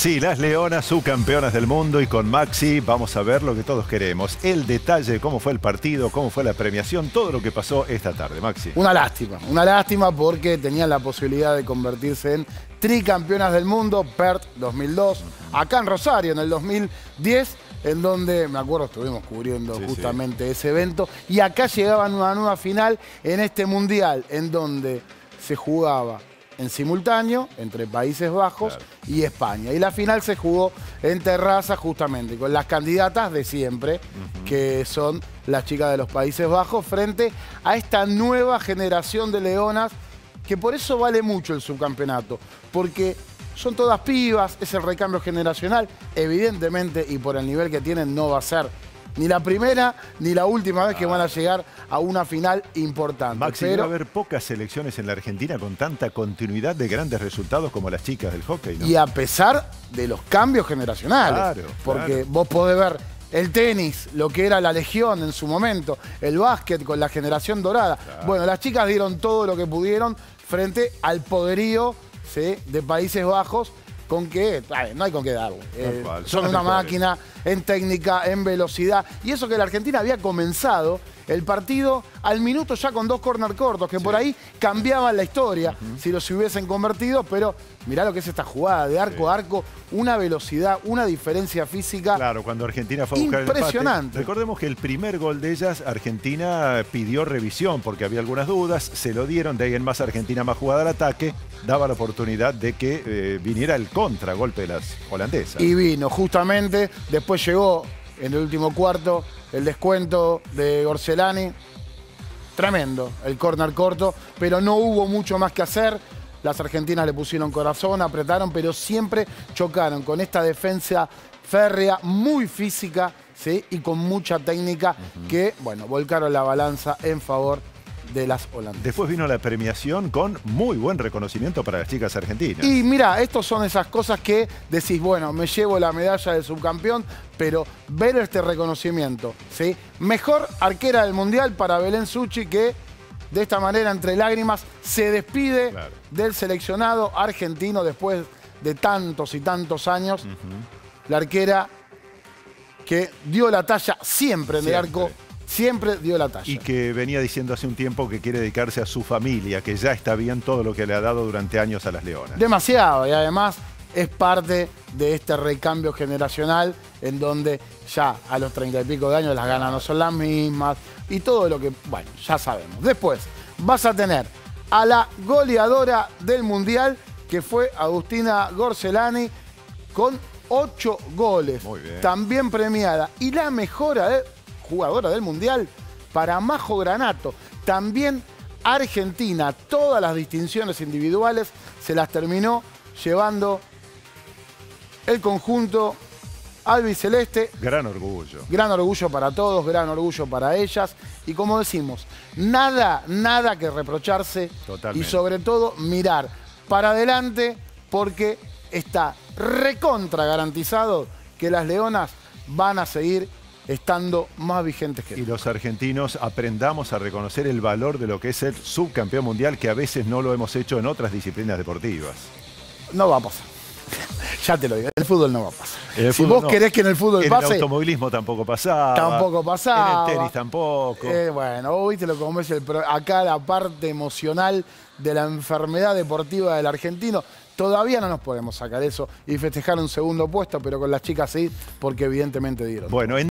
Sí, las Leonas, subcampeonas del mundo, y con Maxi vamos a ver lo que todos queremos. El detalle, cómo fue el partido, cómo fue la premiación, todo lo que pasó esta tarde, Maxi. Una lástima porque tenían la posibilidad de convertirse en tricampeonas del mundo, Perth 2002, acá en Rosario en el 2010, en donde, me acuerdo, estuvimos cubriendo justamente ese evento, y acá llegaban a una nueva final en este mundial, en donde se jugaba en simultáneo entre Países Bajos y España. Y la final se jugó en terraza justamente con las candidatas de siempre, que son las chicas de los Países Bajos, frente a esta nueva generación de leonas, que por eso vale mucho el subcampeonato, porque son todas pibas, es el recambio generacional, evidentemente, y por el nivel que tienen no va a ser ni la primera ni la última vez que van a llegar a una final importante. Maxi, va a haber pocas selecciones en la Argentina con tanta continuidad de grandes resultados como las chicas del hockey, ¿no? Y a pesar de los cambios generacionales, porque vos podés ver el tenis, lo que era la Legión en su momento, el básquet con la generación dorada. Bueno, las chicas dieron todo lo que pudieron frente al poderío de Países Bajos, con que no hay con qué darle. Son una máquina en técnica, en velocidad. Y eso que la Argentina había comenzado el partido al minuto ya con 2 córner cortos, que por ahí cambiaban la historia si los hubiesen convertido, pero mirá lo que es esta jugada de arco a arco, una velocidad, una diferencia física. Claro, cuando Argentina fue a buscar impresionante. El empate. Recordemos que el primer gol de ellas, Argentina pidió revisión porque había algunas dudas, se lo dieron, de ahí en más Argentina más jugada al ataque, daba la oportunidad de que viniera el contragolpe de las holandesas. Y vino, justamente, después llegó en el último cuarto el descuento de Gorcelani. Tremendo, el córner corto, pero no hubo mucho más que hacer. Las argentinas le pusieron corazón, apretaron, pero siempre chocaron con esta defensa férrea, muy física, y con mucha técnica, que, bueno, volcaron la balanza en favor de las holandesas. Después vino la premiación con muy buen reconocimiento para las chicas argentinas. Y mira, estos son esas cosas que decís, bueno, me llevo la medalla de subcampeón, pero ver este reconocimiento, mejor arquera del mundial para Belén Suchi, que de esta manera, entre lágrimas, se despide del seleccionado argentino después de tantos y tantos años. La arquera que dio la talla siempre en el arco. Siempre dio la talla. Y que venía diciendo hace un tiempo que quiere dedicarse a su familia, que ya está bien todo lo que le ha dado durante años a las Leonas. Demasiado, y además es parte de este recambio generacional en donde ya a los 30 y pico de años las ganas no son las mismas y todo lo que, bueno, ya sabemos. Después vas a tener a la goleadora del Mundial, que fue Agustina Gorcelani, con 8 goles. Muy bien. También premiada. Y la mejor jugadora del Mundial para Majo Granato. También Argentina, todas las distinciones individuales se las terminó llevando el conjunto albiceleste. Gran orgullo. Gran orgullo para todos, gran orgullo para ellas. Y como decimos, nada que reprocharse. Totalmente. Y sobre todo mirar para adelante, porque está recontra garantizado que las leonas van a seguir estando más vigentes que Y los argentinos aprendamos a reconocer el valor de lo que es ser subcampeón mundial, que a veces no lo hemos hecho en otras disciplinas deportivas. No va a pasar. Ya te lo digo, en el fútbol no va a pasar. Si fútbol vos querés que en el fútbol pase... En el automovilismo tampoco pasaba. Tampoco pasaba. En el tenis tampoco. Bueno, vos viste lo que es acá la parte emocional de la enfermedad deportiva del argentino. Todavía no nos podemos sacar eso y festejar un segundo puesto, pero con las chicas sí, porque evidentemente dieron. Bueno,